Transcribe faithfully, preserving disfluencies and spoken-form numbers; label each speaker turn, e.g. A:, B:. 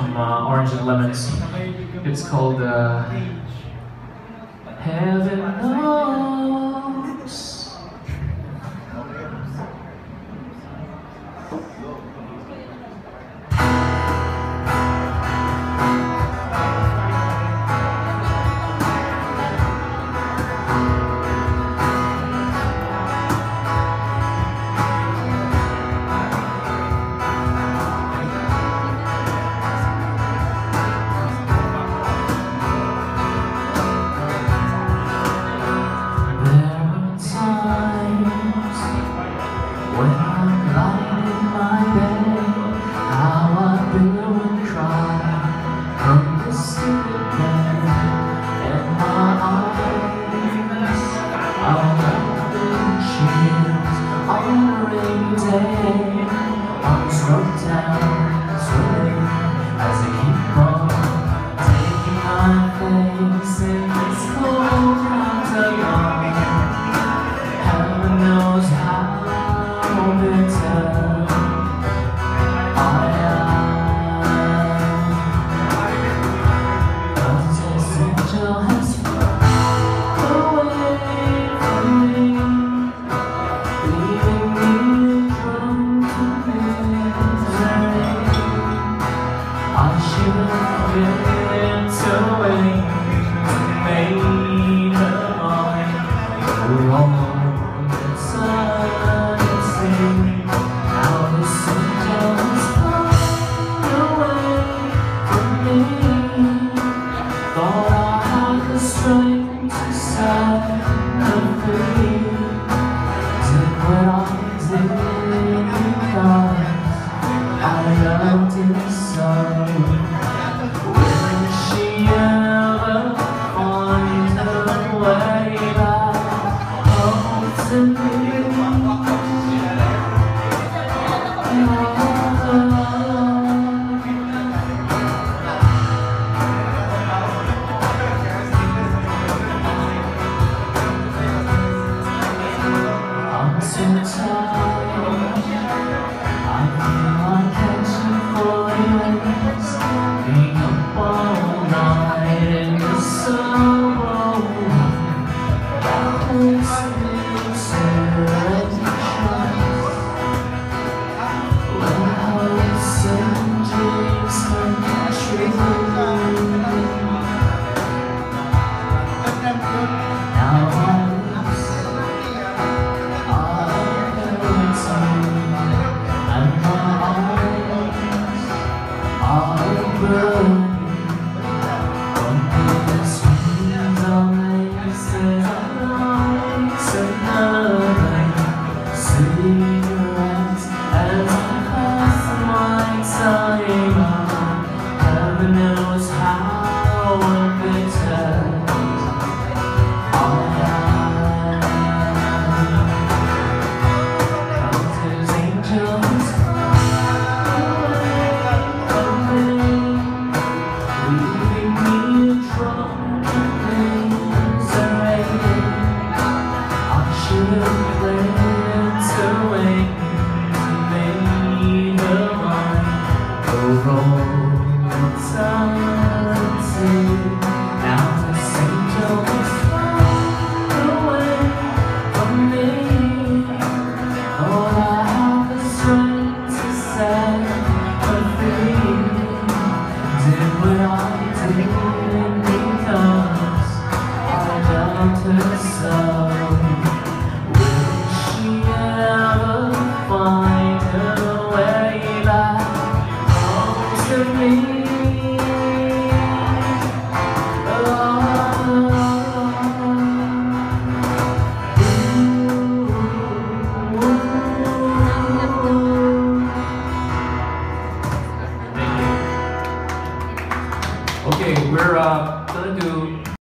A: from uh, Orange and Lemons. It's called uh, Heaven Knows. When I'm lying in my bed, how I billow and cry from the stupid bed, and my eyes are open shields on a rainy day. Arms rub down, swimming as I keep on taking my face in this cold winter night. Heaven knows how bitter I am, but this angel has flown away from me, leaving me drunk in misery. I should have been so waiting, made her mine for all the time. Now this angel has flown away from me. Thought I had the strength to set her free. Did what I did because I loved it so. Will she ever find her way back home to me? I'm so tired, I feel like catching fires, being up all night in the sorrow that makes me surrender. When hopes and dreams come true, now my lips are hurting and my eyes are burning. Under the screens of laces and lights another cigarettes as I pass my time. Heaven knows how bitter I am, 'cause his angels away from me, leaving me drunk in misery. I should have learned to wait, made her mine for all the time.